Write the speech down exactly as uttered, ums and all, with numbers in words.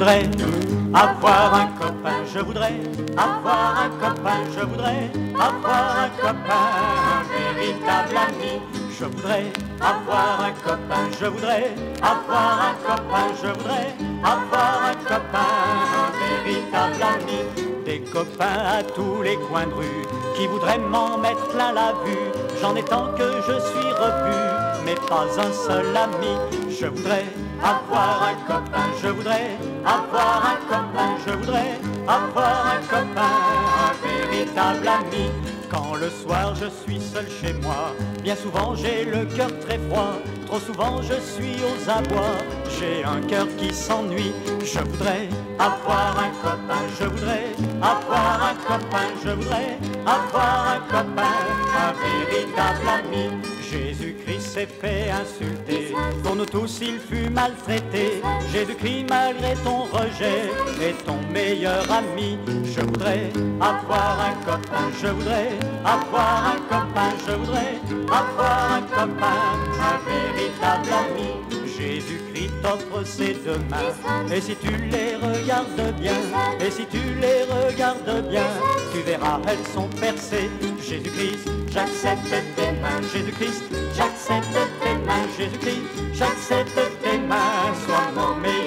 voudrais avoir un copain, je voudrais avoir un copain, je voudrais avoir un copain, un véritable ami. Je voudrais avoir un copain, je voudrais avoir un copain, je voudrais avoir un copain, un véritable ami. Des copains à tous les coins de rue qui voudraient m'en mettre plein la vue. J'en ai tant que je suis repu, mais pas un seul ami. Je voudrais avoir un copain, je voudrais avoir un copain, je voudrais avoir un copain, un véritable ami. Quand le soir je suis seul chez moi, bien souvent j'ai le cœur très froid. Trop souvent je suis aux abois, j'ai un cœur qui s'ennuie. Je voudrais avoir un copain, je voudrais avoir un copain, je voudrais avoir un copain, un véritable ami. Jésus-Christ s'est fait insulter, pour nous tous il fut maltraité. Jésus-Christ malgré ton rejet est ton meilleur ami. Je voudrais avoir un copain, je voudrais avoir un copain, je voudrais avoir un copain, un véritable ami. Jésus-Christ t'offre ses deux mains, et si tu les regardes bien, et si tu les regardes bien, tu verras, elles sont percées. Jésus-Christ, j'accepte tes mains, Jésus-Christ, j'accepte tes mains, Jésus-Christ, j'accepte tes mains, sois mon meilleur